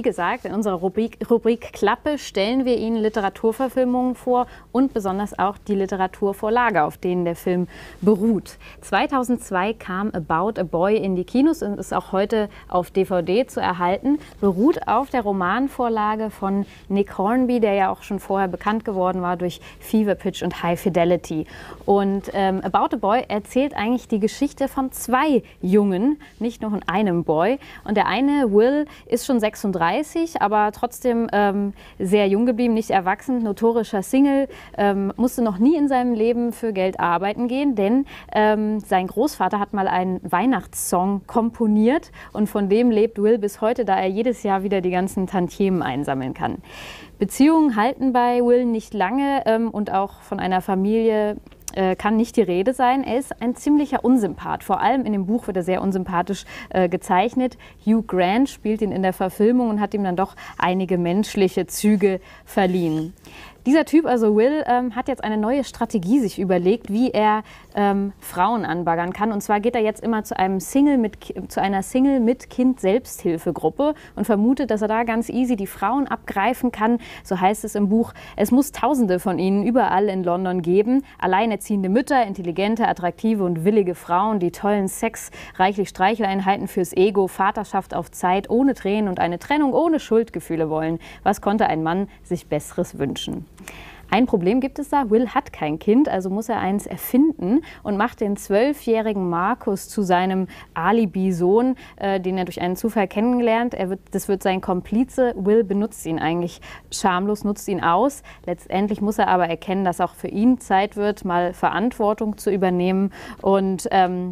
Wie gesagt, in unserer Rubrik Klappe stellen wir Ihnen Literaturverfilmungen vor und besonders auch die Literaturvorlage, auf denen der Film beruht. 2002 kam About a Boy in die Kinos und ist auch heute auf DVD zu erhalten. Beruht auf der Romanvorlage von Nick Hornby, der ja auch schon vorher bekannt geworden war durch Fever Pitch und High Fidelity. Und About a Boy erzählt eigentlich die Geschichte von zwei Jungen, nicht nur von einem Boy. Und der eine, Will, ist schon 36, aber trotzdem sehr jung geblieben, nicht erwachsen, notorischer Single, musste noch nie in seinem Leben für Geld arbeiten gehen, denn sein Großvater hat mal einen Weihnachtssong komponiert und von dem lebt Will bis heute, da er jedes Jahr wieder die ganzen Tantiemen einsammeln kann. Beziehungen halten bei Will nicht lange und auch von einer Familie kann nicht die Rede sein. Er ist ein ziemlicher Unsympath. Vor allem in dem Buch wird er sehr unsympathisch gezeichnet. Hugh Grant spielt ihn in der Verfilmung und hat ihm dann doch einige menschliche Züge verliehen. Dieser Typ, also Will, hat jetzt eine neue Strategie sich überlegt, wie er Frauen anbaggern kann. Und zwar geht er jetzt immer zu einer Single mit Kind Selbsthilfegruppe und vermutet, dass er da ganz easy die Frauen abgreifen kann. So heißt es im Buch. Es muss Tausende von ihnen überall in London geben. Alleinerziehende Mütter, intelligente, attraktive und willige Frauen, die tollen Sex, reichlich Streicheleinheiten fürs Ego, Vaterschaft auf Zeit, ohne Tränen und eine Trennung ohne Schuldgefühle wollen. Was konnte ein Mann sich Besseres wünschen? Ein Problem gibt es da, Will hat kein Kind, also muss er eins erfinden und macht den 12-jährigen Markus zu seinem Alibi-Sohn, den er durch einen Zufall kennengelernt. Das wird sein Komplize. Will benutzt ihn eigentlich schamlos, nutzt ihn aus. Letztendlich muss er aber erkennen, dass auch für ihn Zeit wird, mal Verantwortung zu übernehmen. Und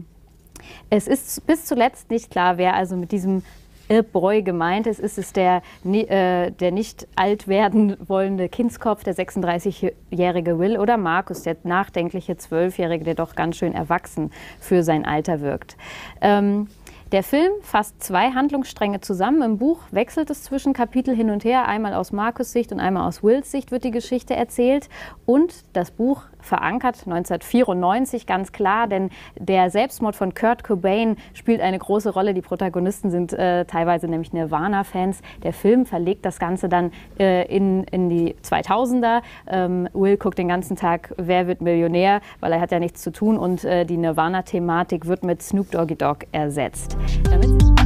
es ist bis zuletzt nicht klar, wer also mit diesem Boy gemeint ist. Ist es der nicht alt werden wollende Kindskopf, der 36-jährige Will, oder Markus, der nachdenkliche 12-jährige, der doch ganz schön erwachsen für sein Alter wirkt. Der Film fasst zwei Handlungsstränge zusammen. Im Buch wechselt es zwischen Kapitel hin und her. Einmal aus Markus' Sicht und einmal aus Wills Sicht wird die Geschichte erzählt. Und das Buch verankert 1994 ganz klar, denn der Selbstmord von Kurt Cobain spielt eine große Rolle. Die Protagonisten sind teilweise nämlich Nirvana-Fans. Der Film verlegt das Ganze dann in die 2000er. Will guckt den ganzen Tag Wer wird Millionär, weil er hat ja nichts zu tun, und die Nirvana-Thematik wird mit Snoop Doggy Dogg ersetzt. Damit